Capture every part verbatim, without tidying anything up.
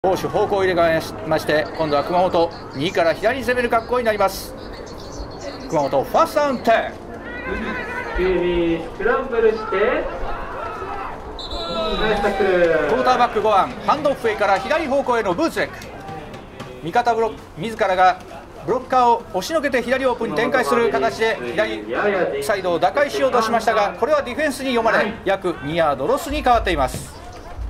攻守方向を入れ替えまして、今度は熊本右から左に攻める格好になります。熊本ファーストダウンテン、 キュービースクランブルしてナイスタックル。 クォーターバックごばん、ハンドオフウェイから左方向へのブーツレック、味方ブロック自らがブロッカーを押しのけて左オープンに展開する形で左サイドを打開しようとしましたが、これはディフェンスに読まれ約にヤードロスに変わっています。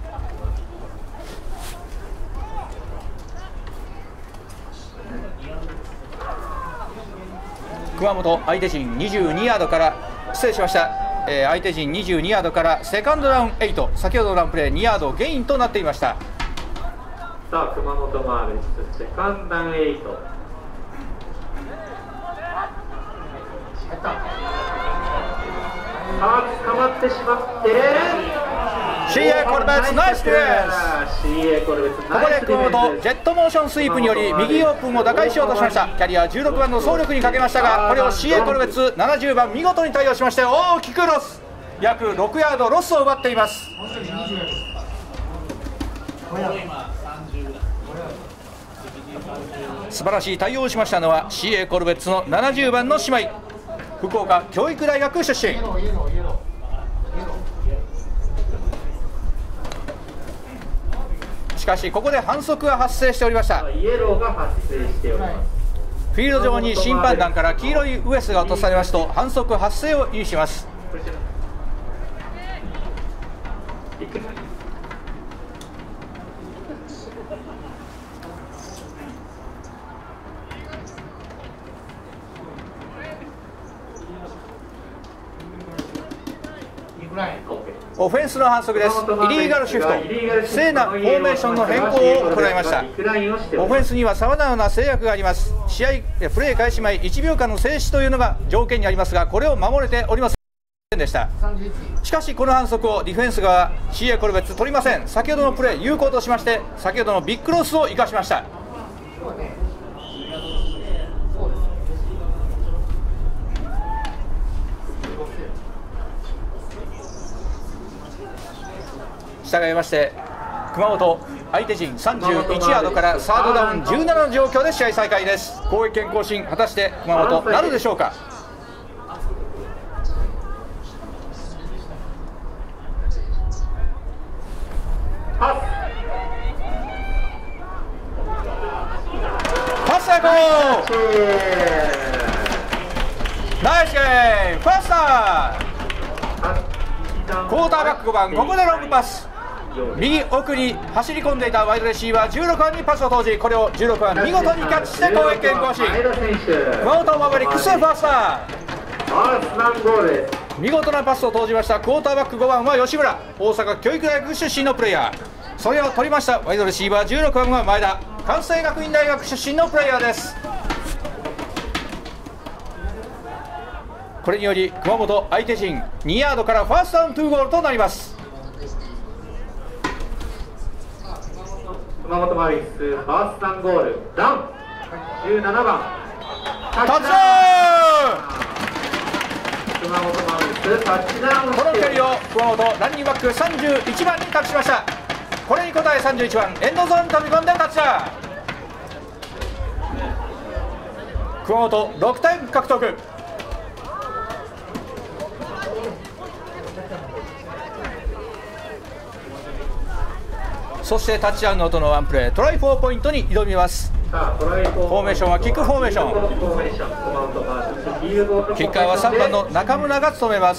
熊本相手陣にじゅうにヤードから失礼しました、えー、相手陣にじゅうにヤードからセカンドダウンはち、先ほどのランプレーにヤードゲインとなっていました。 さあ熊本マーベリックスセカンドダウンはち、あー捕まってしまってシーエー コルベッツナイスディフェンス。 シーエー コルベッツここで熊本ジェットモーションスイープにより右オープンを打開しようとしました。キャリアじゅうろくばんの総力にかけましたが、これを シーエー コルベッツななじゅうばん見事に対応しまして大きくロス、約ろくヤードロスを奪っています。素晴らしい対応をしましたのは シーエー コルベッツのななじゅうばんの姉妹、福岡教育大学出身。しかしここで反則が発生しておりました。 イエローが発生しております。 フィールド上に審判団から黄色いウエスが落とされますと反則発生を意味します。オフェンスの反則です。イリーガルシフト、不正なフォーメーションの変更を行いました。オフェンスにはさまざまな制約があります。試合プレー開始前いちびょうかんの静止というのが条件にありますが、これを守れておりませんでした。しかしこの反則をディフェンス側 シーエー コルベッツ取りません。先ほどのプレー有効としまして、先ほどのビッグロスを生かしました。したがいまして熊本相手陣さんじゅういちヤードからサードダウンじゅうななの状況で試合再開です。攻撃権更新果たして熊本なるでしょうか。パス成功、ナイスゲーム、ファースタークォーターバックごばん、ここでロングパス、右奥に走り込んでいたワイドレシーバーじゅうろくばんにパスを投じ、これをじゅうろくばん見事にキャッチして攻撃権更新。熊本マーベリックスファースター、見事なパスを投じました。クォーターバックごばんは吉村、大阪教育大学出身のプレイヤー、それを取りましたワイドレシーバーじゅうろくばんは前田、関西学院大学出身のプレイヤーです。これにより熊本相手陣にヤードからファーストダウンにゴールとなります。 熊本マーベリックスファーストダウンゴールダウンじゅうななばんタッチダウン。 熊本マーベリックスタッチダウン。 この距離を熊本ランニングバックさんじゅういちばんに託しました。これに応えさんじゅういちばんエンドゾーンに飛び込んでタッチダウン。熊本ろくてん獲得。そしてタッチダウンの後のワンプレー、トライフォーポイントに挑みます。フォーメーションはキックフォーメーション、キッカーはさんばんの中村が務めます。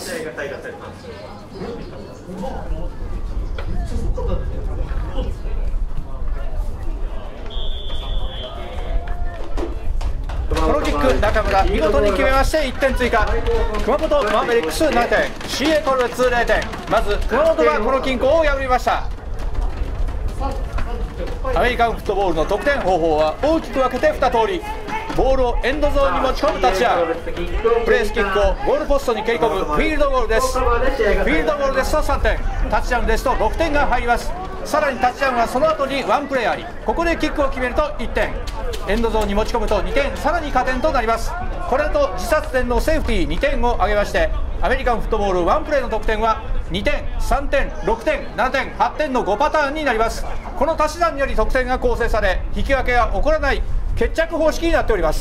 このキック中村見事に決めましていってん追加。熊本マーベリックスななてん、 シーエー コルベッツぜろてん。まず熊本がこの均衡を破りました。アメリカンフットボールの得点方法は大きく分けてに通り、ボールをエンドゾーンに持ち込むタッチダウン、プレースキックをゴールポストに蹴り込むフィールドゴールです。フィールドゴールですとさんてん、タッチダウンですとろくてんが入ります。さらにタッチダウンはその後にワンプレーあり、ここでキックを決めるといってん、エンドゾーンに持ち込むとにてん、さらに加点となります。これと自殺点のセーフティーにてんを挙げましてアメリカンフットボールワンプレーの得点はにてん、さんてん、ろくてん、ななてん、はってんのごパターンになります。この足し算により得点が構成され、引き分けが起こらない決着方式になっております。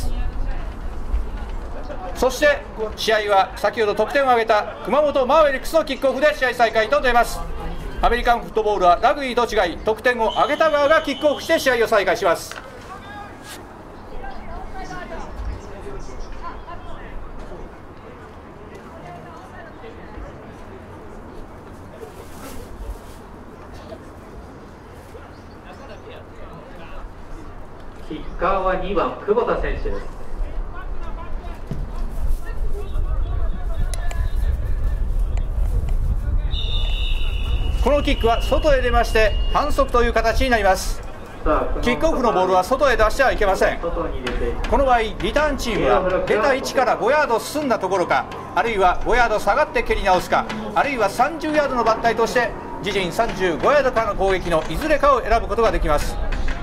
そして試合は先ほど得点を挙げた熊本マーヴェリックスのキックオフで試合再開と出ます。アメリカンフットボールはラグビーと違い、得点を挙げた側がキックオフして試合を再開します。 キッカーはにばん久保田選手です。 このキックは外へ出まして反則という形になります。キックオフのボールは外へ出してはいけません。この場合リターンチームは出た位置からごヤード進んだところか、あるいはごヤード下がって蹴り直すか、あるいはさんじゅうヤードの抜体として自陣さんじゅうごヤードからの攻撃のいずれかを選ぶことができます。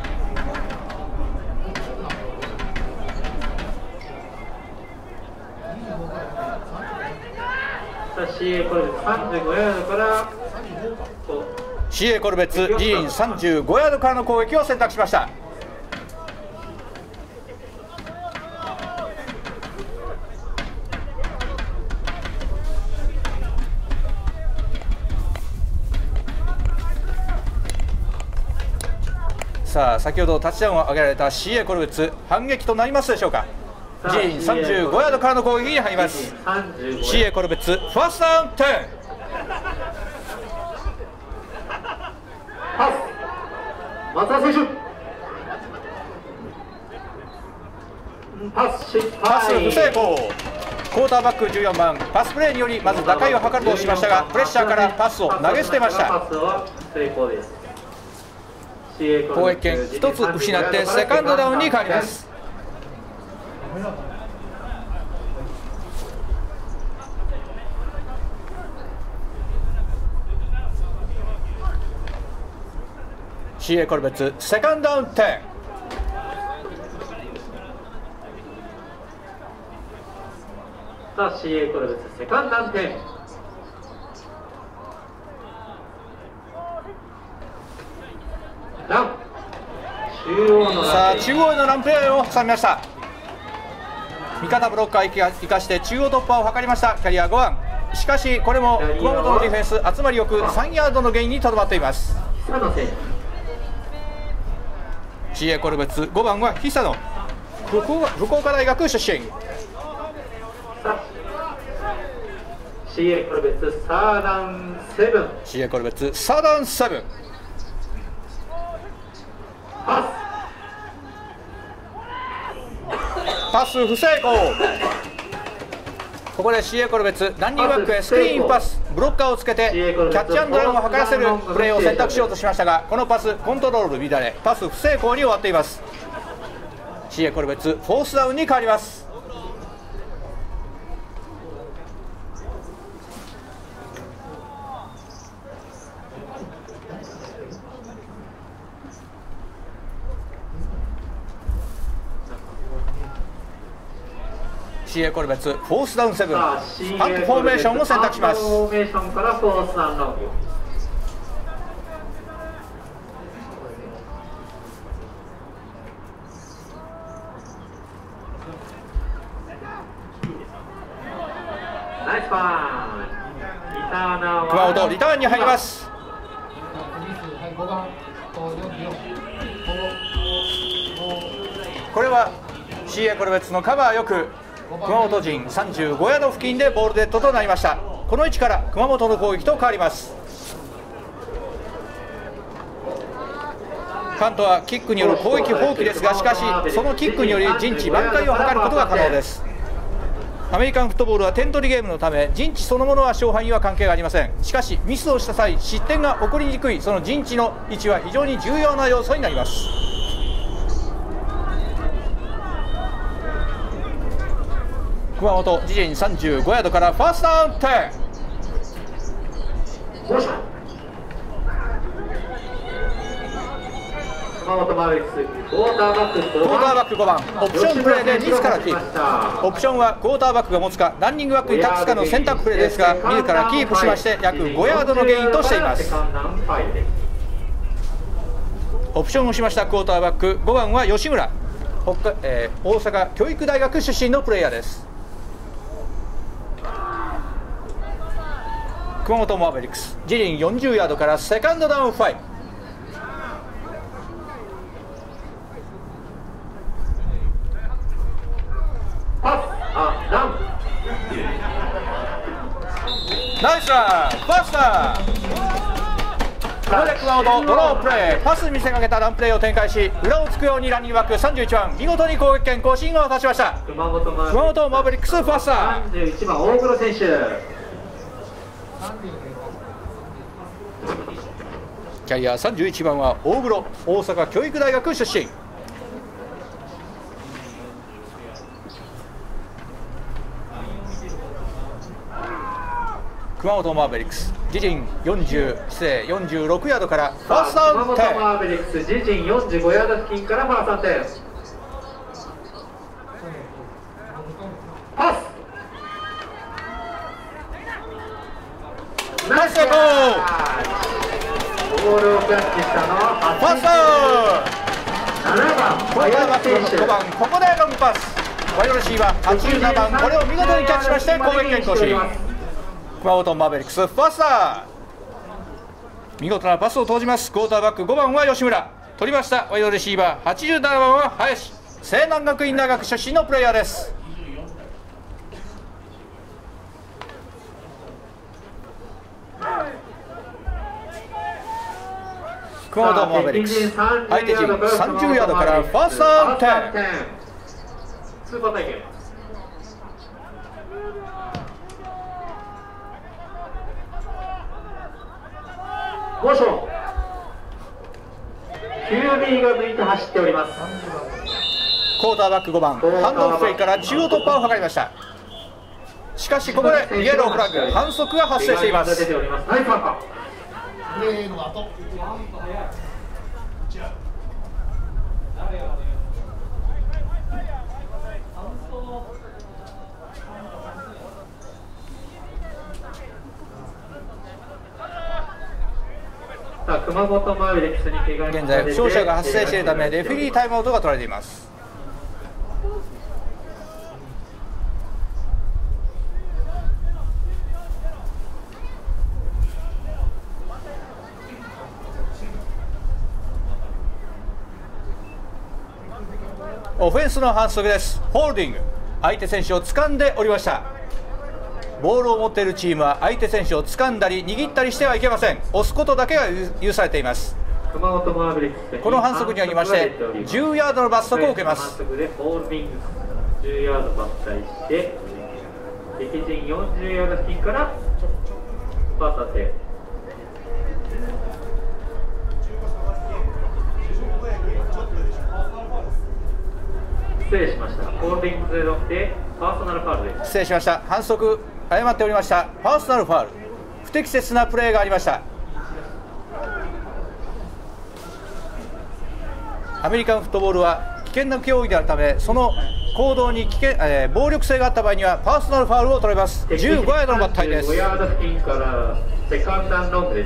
シーエー これでさんじゅうごヤードからシーエー コルベッツ自陣さんじゅうごヤードからの攻撃を選択しました。さあ先ほどタッチダウンを挙げられた シーエー コルベッツ、反撃となりますでしょうか。自陣さんじゅうごヤードからの攻撃に入ります。 シーエー コルベッツファーストダウンじゅう。 パス松田選手、パス失敗、 パス不成功。クォーターバックじゅうよんばん、パスプレーによりまず打開を図るとしましたが、プレッシャーからパスを投げ捨てました。攻撃権ひとつ失ってセカンドダウンに変わります。シーエー コルベッツセカンドダウンじゅう。 さあ シーエー コルベッツセカンドダウンじゅう。ラン中央のさあ中央へのランプレーを挟みました。味方ブロッカー生かして中央突破を図りました。キャリアごばん、しかしこれも熊本のディフェンス集まりよくさんヤードのゲインにとどまっています。シーエー コルベッツごばんは久野、福岡大学出身。 シーエー コルベッツサーダウンセブン、 シーエー コルベッツサーダウンセブン。 パスパス不成功。ここで シーエー コルベッツランニングバックへスクリーンパス、ブロッカーをつけてキャッチアンドランを図らせるプレーを選択しようとしましたが、このパスコントロール乱れパス不成功に終わっています。 シーエー コルベッツフォースダウンに変わります。シーエー コルベッツフォースダウンセブン、パントフォーメーションを選択します。 フォーメーションからフォースダウンロング。ナイスパン、リターナーは熊本リターンに入ります。これは シーエー コルベッツのカバーよく熊本陣さんじゅうごヤード付近でボールデッドとなりました。この位置から熊本の攻撃と変わります。カントはキックによる攻撃放棄ですが、しかしそのキックにより陣地挽回を図ることが可能です。アメリカンフットボールは点取りゲームのため陣地そのものは勝敗には関係がありません。しかしミスをした際失点が起こりにくいその陣地の位置は非常に重要な要素になります。熊本自陣さんじゅうごヤードからファーストダウンじゅう。 熊本マーベリックスクォーターバッククォーターバックごばん、オプションプレーで自らキープ。オプションはクォーターバックが持つかランニングバックに託すかの選択プレーですが、自らキープしまして約ごヤードのゲインとしています。オプションをしましたクォーターバックごばんは吉村、北、えー、大阪教育大学出身のプレイヤーです。熊本マーベリックス、自陣よんじゅうヤードからセカンドダウンご。ナイスラン、ファースター。ここで熊本ドロープレー、パスに見せかけたランプレーを展開し、裏をつくようにランニングバックさんじゅういちばん、見事に攻撃権更新を果たしました。熊本マーベリックスファースター。 さんじゅういちばん大黒選手。 キャリアさんじゅういちばんは大黒、大阪教育大学出身。熊本マーベリックス、自陣よんじゅう、失礼よんじゅうろくヤードからファーストダウン。 熊本マーベリックス、自陣よんじゅうごヤード付近からファーストダウン。パス。 ナイス成功。 ボールをキャッチしたのはファーストななばんクォーターバックごばん、ここでロングパス。ワイドレシーバーはちじゅうななばん、これを見事にキャッチしまして攻撃権更新。熊本マーベリックスファースター、見事なパスを投じます。クォーターバックごばんは吉村、取りました。ワイドレシーバーはちじゅうななばんは林、西南学院大学出身のプレイヤーです。熊本マーベリックス、相手陣さんじゅうヤードからファーストダウンテン。 スーパー体験。モーション。キュービー が抜いて走っております。 クォーターバックごばん、ハンドオフェイから中央突破を図りました。しかしここでイエローフラッグ、反則が発生しています。 ナイスパンパ。熊本マーベリックスに怪我現在負傷者が発生しているためレフェリータイムアウトが取られています。オフェンスの反則です。ホールディング、相手選手を掴んでおりました。ボールを持っているチームは相手選手を掴んだり握ったりしてはいけません。押すことだけが許されています。この反則によりましてじゅうヤードの罰則を受けます。 ホールディングじゅうヤード伐採して敵陣よんじゅうヤード付近からバーサテ。失礼しました。ホールディングゼロでパーソナルファウルです。 失礼しました。反則誤っておりました。パーソナルファウル、不適切なプレーがありました。アメリカンフットボールは危険な競技であるため、その行動に危険、えー、暴力性があった場合にはパーソナルファウルを取れます。じゅうごヤードのバッタイです。 じゅうごヤード付近からセカンドダウンロングです。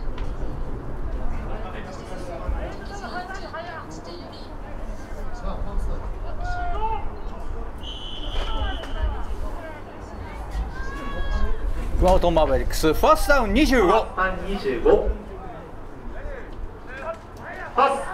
熊本マーベリックスファーストダウンにじゅうご。 にじゅうご。パス。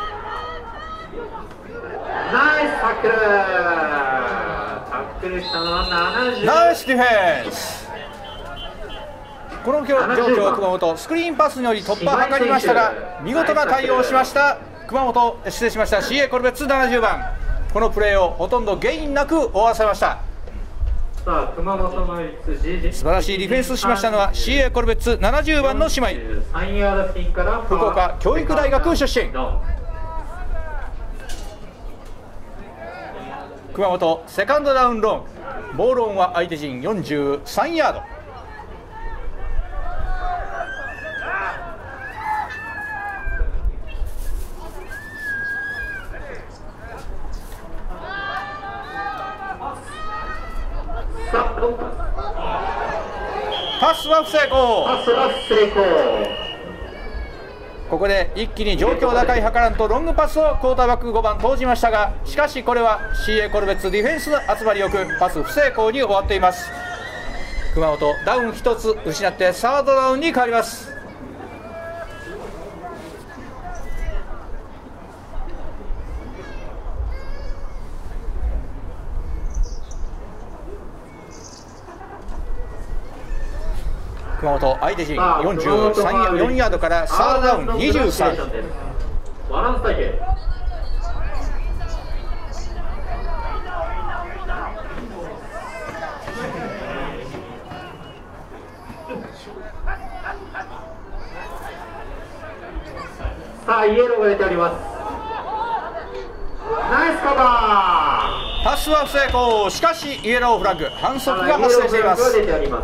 ナイスタックル。タックルしたのはななじゅう。 ナイスディフェンス。この状況、熊本スクリーンパスにより突破を図りましたが、見事な対応をしました熊本、失礼しました シーエー コルベッツななじゅうばん。このプレーをほとんどゲインなく終わらせました。 さあ熊本マーベリックス、 素晴らしいディフェンスしましたのは シーエー コルベッツななじゅうばんの姉妹、福岡教育大学出身。熊本セカンドダウンロング、ボールオンは相手陣よんじゅうさんヤード。 パスは不成功。 パスは不成功。 ここで一気に状況打開図らんとロングパスをクォーターバックごばん投じましたが、しかしこれは シーエー コルベツディフェンスの集まりよくパス不成功に終わっています。熊本ダウンひとつ失ってサードダウンに変わります。熊本相手陣よんじゅうさん、よんヤードからサードダウンにじゅうさん。 バランス体系。さあイエローが出ております。ナイスカバー。 パスは不成功。しかしイエローフラッグ、反則が発生しています。 シ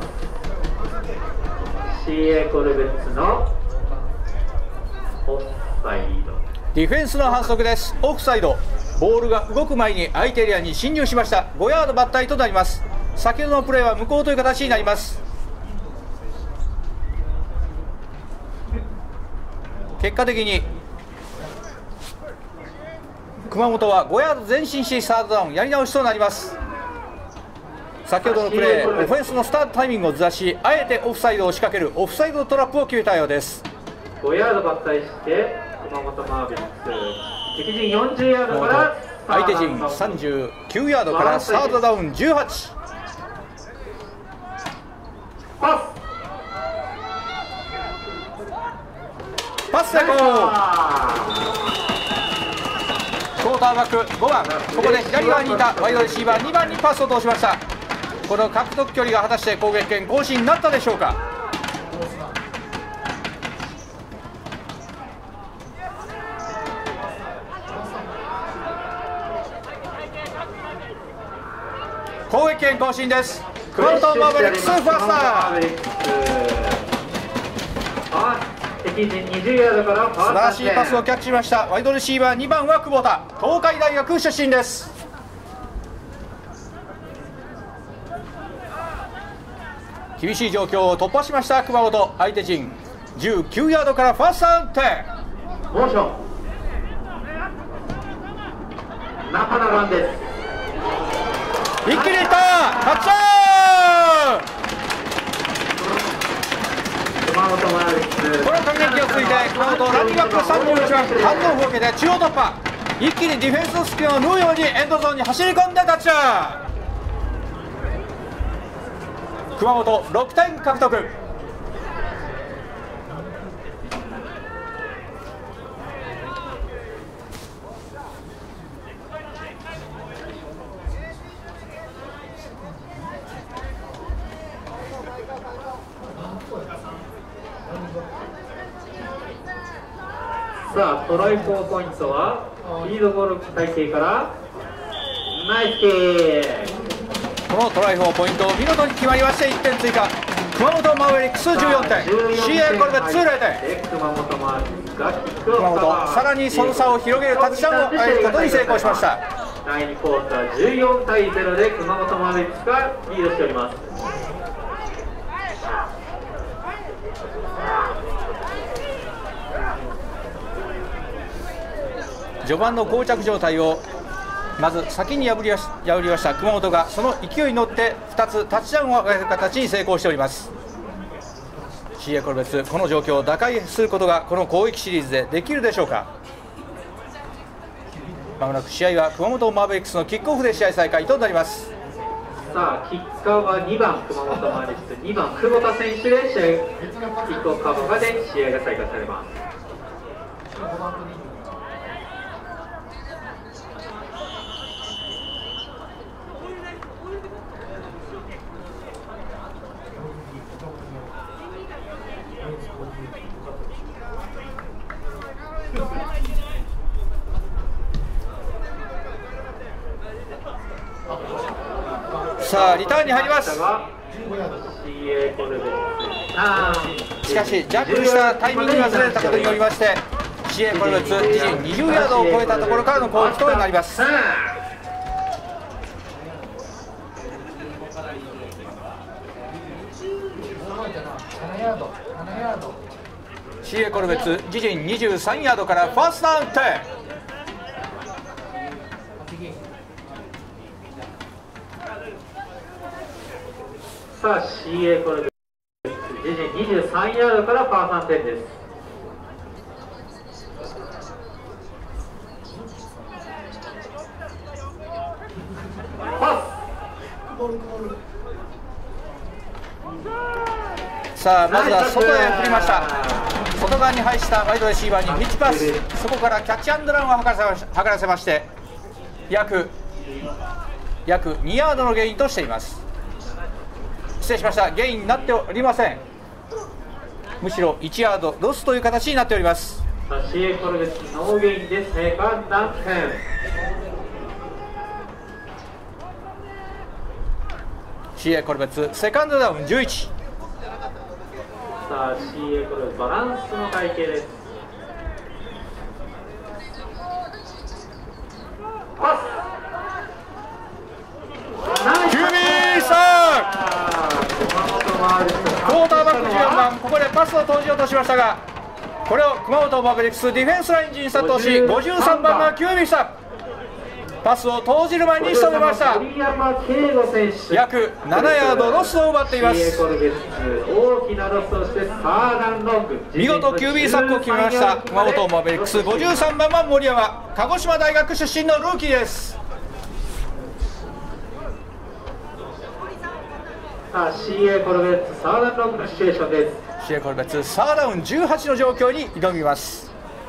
ーエー コルベッツのオフサイド。 ディフェンスの反則です。オフサイド。ボールが動く前に相手エリアに侵入しました。ごヤード抜体となります。先ほどのプレーは無効という形になります。結果的に熊本はごヤード前進しサードダウンやり直しとなります。先ほどのプレー、オフェンスのスタートタイミングをずらし、あえてオフサイドを仕掛けるオフサイドトラップを決めたようです。 ごヤード抜体して熊本マーベリックス、敵陣よんじゅうヤードから相手陣さんじゅうきゅうヤードからサードダウンじゅうはち。 パスパス成功。クォーターバックごばん、ここで左側にいたワイドレシーバーにばんにパスを通しました。この獲得距離が果たして攻撃権更新になったでしょうか。攻撃権更新です。熊本マーベリックスファースター。 敵陣にじゅうヤードからファースト。 素晴らしいパスをキャッチしました。ワイドレシーバーにばんは久保田、東海大学出身です。厳しい状況を突破しました熊本。相手陣じゅうきゅうヤードからファーストダウンテン。 モーション中田ランです。 一気にいったタッチダウン。 熊本マーベリックス、 この攻撃をついて熊本ランニングバックさんじゅういちばんハンドオフを受けて中央突破。一気にディフェンスの隙間を縫うようにエンドゾーンに走り込んでタッチダウン。熊本ろくてん獲得。 さあトライフォーポイントはリードゴール体系からナイスキー。 このトライフォーポイントを見事に決まりましていってん追加。熊本マーベリックスじゅうよんてん、 シーエー コルベッツゼロてん。 熊本マーベリックスがキックを熊本さらにその差を広げるタッチダウンを挙げることに成功しました。 だいにクォーターじゅうよんたいゼロで熊本マーベリックスがリードしております。 序盤の膠着状態をまず先に破り破りました熊本が、その勢いに乗ってふたつタッチダウンを挙げる形に成功しております。 シーエー コルベッツ、この状況を打開することがこの攻撃シリーズでできるでしょうか。まもなく試合は熊本マーベリックスのキックオフで試合再開となります。 さあキッカーはにばん熊本マーベリックス、にばん久保田選手で試合キックオフカバーで試合が再開されます。 さあリターンに入ります。しかしジャックルしたタイミングがずれたことによりまして シーエー コルベッツ自陣にじゅうヤードを超えたところからの攻撃となります。 シーエー コルベツ自陣にじゅうさんヤードからファーストダウンテン。 さあ シーエー コルベツ自陣にじゅうさんヤードからファーストダウンテンです。 さあまずは外へ振りました。外側に配したワイドレシーバーにピッチパス、そこからキャッチアンドランを図らせまし図らせまして約約にヤードのゲインとしています。失礼しました、ゲインになっておりません。むしろいちヤードロスという形になっております。 シーエー コルベツノーゲインでセカンドダウンテン。 シーエー コルベツセカンドダウンじゅういち。 さあ シーエー コルベツバランスの体系です。パスキュービーさんクォーターバックじゅうよんばん、ここでパスを投じようとしましたが、これを熊本マーベリックスディフェンスライン陣殺到し、ごじゅうさんばんがキュービーさんパスを投じる前に仕留めました。約ななヤードロスを奪っています。見事 キュービー サックを決めました熊本マーベリックスごじゅうさんばんは森山、鹿児島大学出身のルーキーです。 さあ シーエー コルベツサーダウンロングのシチュエーションです。 シーエー コルベツサーダウンじゅうはちの状況に挑みます。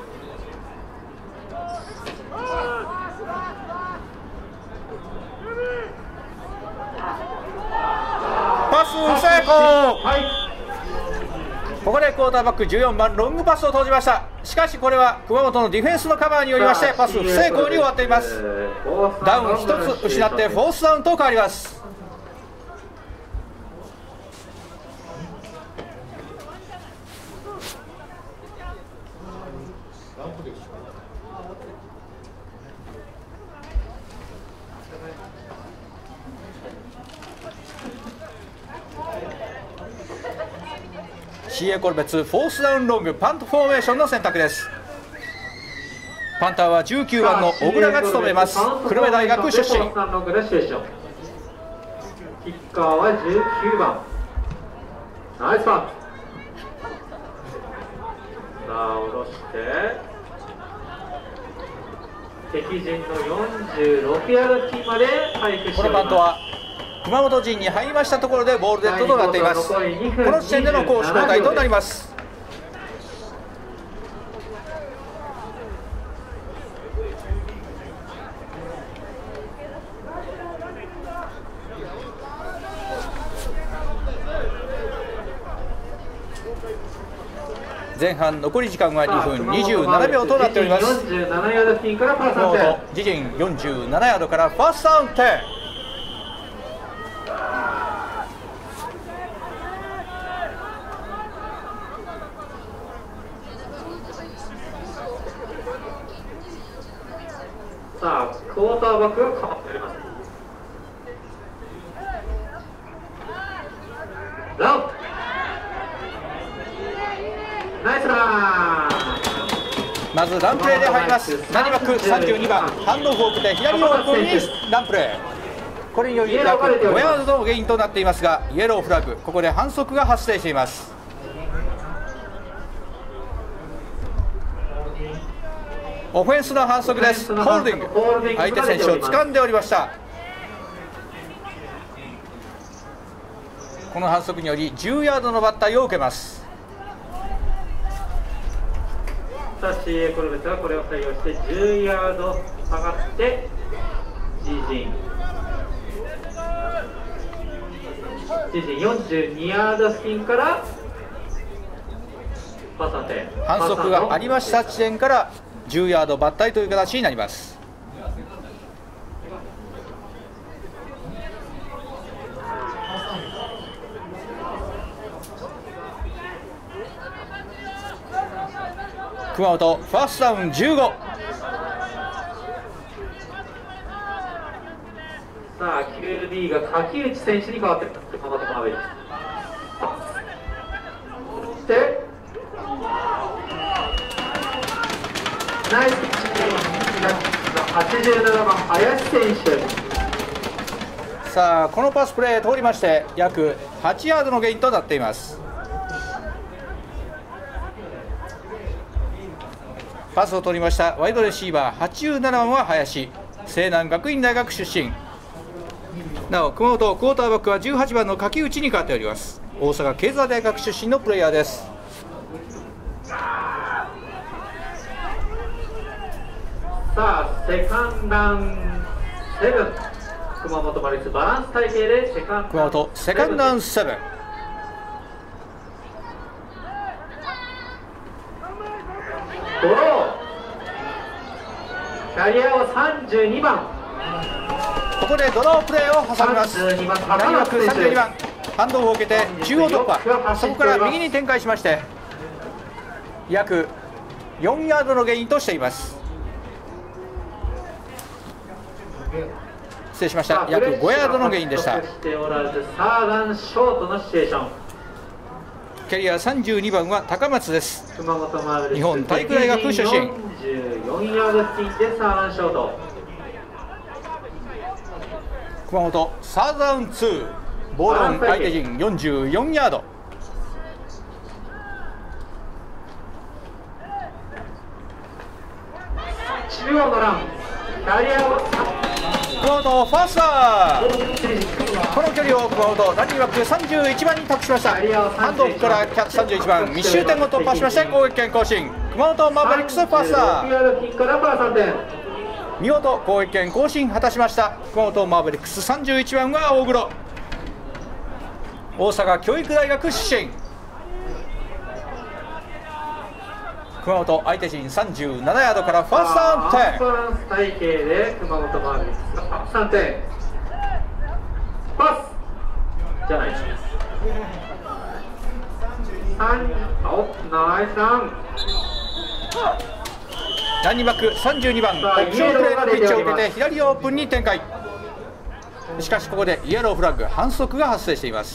パス成功、はい、ここでクォーターバックじゅうよんばんロングパスを投じました。しかしこれは熊本のディフェンスのカバーによりましてパス不成功に終わっています。ダウンひとつ失ってフォースダウンと変わります。シーエー コルベツフォースダウンロングパントフォーメーションの選択です。パンターはじゅうきゅうばんの小倉が務めます。久留米大学出身。キッカーはじゅうきゅうばん、ナイスパン。さあ下ろして敵陣のよんじゅうろくヤード付近まで回復しております。 このパントは熊本陣に入りましたところでボールデッドとなっています。この時点での攻守交代となります。前半残り時間はにふんにじゅうななびょうとなっております。熊本自陣よんじゅうななヤードからファーストダウンテン。 さあクォーターバックが変わっております。ランナイスラン。 まずランプレーで入ります。ナニバックさんじゅうにばん、ハンドオフを送って左オープンにランプレー、これにより約ごヤードのゲインとなっていますが、イエローフラッグ、ここで反則が発生しています。オフェンスの反則です。ホールディング、相手選手を掴んでおりました。この反則によりじゅうヤードのバッタイを受けます。 さあ シーエー コルベツはこれを採用してじゅうヤード下がって自陣自陣よんじゅうにヤード付近からパス判定、 反則がありました地点からじゅうヤードバッタイという形になります。熊本ファーストダウンじゅうご。 さあ キュービー が柿内選手に変わって熊本マーベリックス。 はちじゅうななばん林選手。 さあこのパスプレー通りまして約はちヤードのゲインとなっています。パスを取りましたワイドレシーバーはちじゅうななばんは林、西南学院大学出身。なお熊本クォーターバックはじゅうはちばんの柿内に変わっております。大阪経済大学出身のプレイヤーです。 さあセカンダンセブン、熊本マリスバランス体系でセカン熊本セカンダウンセブン。 ドローキャリアをさんじゅうにばん、 ここでドロープレーを挟みます。 さんじゅうにばんラインバックさんじゅうにばん、ハンドオフを受けて中央突破、そこから右に展開しまして約よんヤードのゲインとしています。失礼しました、約ごヤードのゲインでした。 しておらずサーダンショートのシチュエーション。 キャリアさんじゅうにばんは高松です。 熊本マーベリックス日本体育大学出身。 よんじゅうよんヤード付近でサーダンショート。 熊本サーダウンツー、ボールオン相手陣よんじゅうよんヤード。 中央のランキャリアを熊本ファースター、この距離を熊本ランニングバックさんじゅういちばんに託しました。ハンドオフからさんじゅういちばん密集点を突破しまして攻撃権更新、熊本マーベリックスファースター、見事攻撃権更新果たしました。熊本マーベリックスさんじゅういちばんは大黒、大阪教育大学出身。熊本相手陣さんじゅうななヤードからファーストダウンファーストダウン体系で熊本マーベリックスさんてんパスじゃないです。さんおナイスラン。 ランニングバックさんじゅうにばんオプションプレーのピッチを受けて左オープンに展開。しかしここでイエローフラッグ反則が発生しています。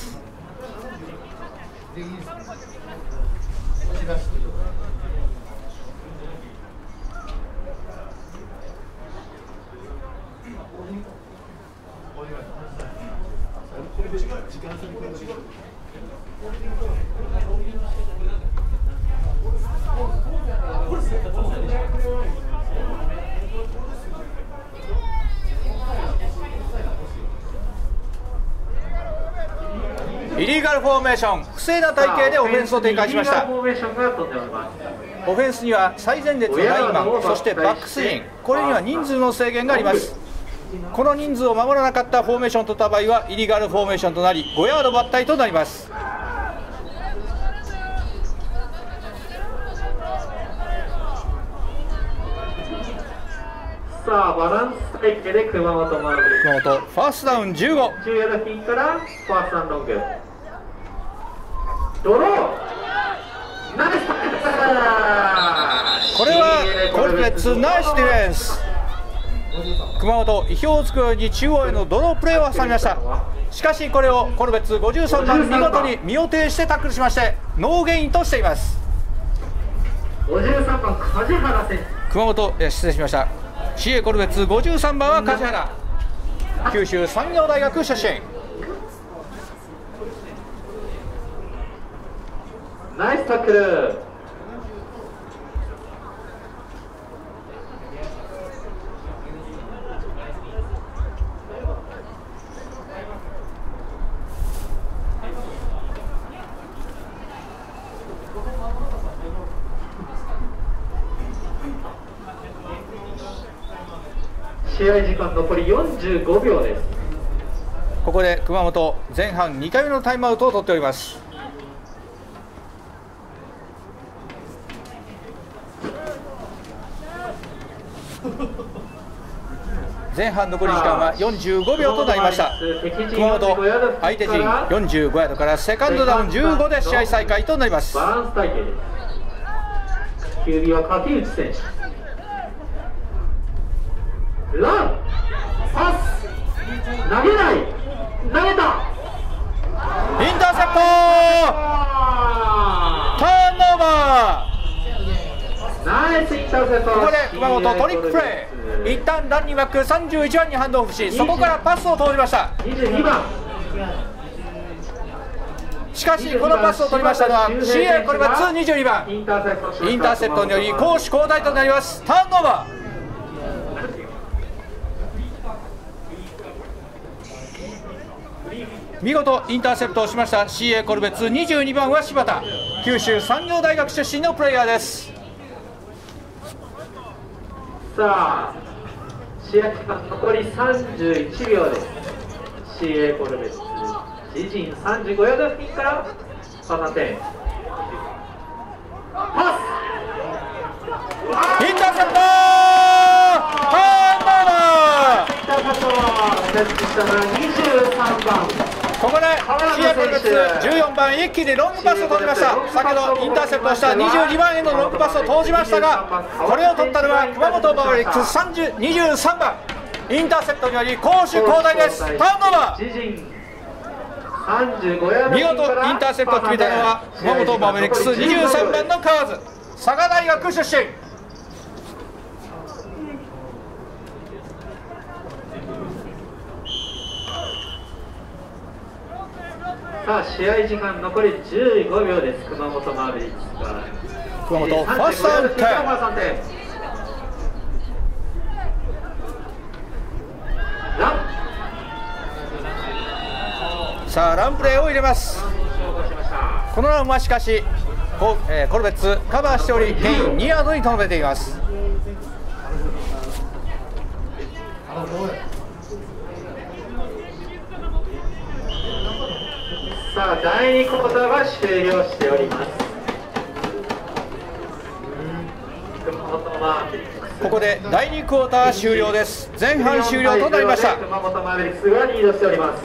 イリーガルフォーメーション、不正な体系でオフェンスを展開しました。オフェンスには最前列のラインマン、そしてバックスイン、これには人数の制限があります。この人数を守らなかったフォーメーションとった場合はイリーガルフォーメーションとなりごヤード抜体となります。 さあバランス体系で熊本マーベリックス、 熊本ファーストダウンじゅうご、 じゅうヤード付近からファーストアンロングドローナイスタックル。 これはコルベッツナイスディフェンス。熊本意表をつくように中央へのドロープレーを挟みました。しかしこれをコルベッツごじゅうさんばん見事に身を挺してタックルしましてノーゲインとしています。 ごじゅうさんばん梶原選手、 熊本え失礼しました、シエコルベッツごじゅうさんばんは梶原、九州産業大学出身。 ナイスタックル。試合時間残りよんじゅうごびょうです。 ここで熊本前半にかいめのタイムアウトを取っております。前半残り時間はよんじゅうごびょうとなりました。熊本相手陣よんじゅうごヤードからセカンドダウンじゅうごで試合再開となります。 バランス体系です。キュービーは柿内選手、ランパス投げない投げたインターセプトターンオーバー。 ナイスインターセプト。 ここで熊本トリックプレー。 一旦ランニングバックさんじゅういちばんにハンドオフし、そこからパスを通りました。 にじゅうにばん。 しかしこのパスを取りましたのは シーエー コルベッツにじゅうにばん。インターセプトにより攻守交代となります。ターンオーバー。見事インターセプトをしました シーエー コルベッツにじゅうにばんは柴田、九州産業大学出身のプレイヤーです。 さあ試合時間残りさんじゅういちびょうです。 シーエー コルベッツ自陣さんじゅうごヤード付近からさんてんパスインターセプトターンオーバー。 インターセプトキャッチしたのはにじゅうさんばん。 ここで シーエー コルベッツじゅうよんばん一気にロングパスを取りました。先ほどインターセプトしたにじゅうにばんへのロングパスを投じましたが、これを取ったのは熊本マーベリックスにじゅうさんばん。インターセプトにより攻守交代です。ターンオーバー。見事インターセプトを決めたのは熊本マーベリックスにじゅうさんばんの河津、佐賀大学出身。 さあ試合時間残りじゅうごびょうです。熊本マーベリックスが熊本ファーストアウト。 ランさあランプレーを入れます。このランはしかしコ、えー、コルベッツカバーしておりゲインにヤードにとどめています。 さあだいにクォーターが終了しております。 ここでだいにクォーター終了です。前半終了となりました。 熊本マーベリックスがリードしております。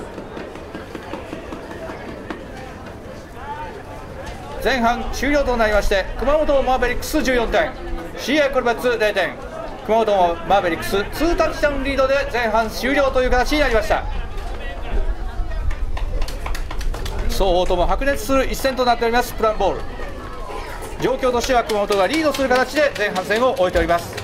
前半終了となりまして熊本マーベリックスじゅうよんてん シーエー コルベッツぜろてん、熊本マーベリックスにタッチダウンリードで前半終了という形になりました。双方とも白熱する一戦となっております。プランボール状況としては熊本がリードする形で前半戦を終えております。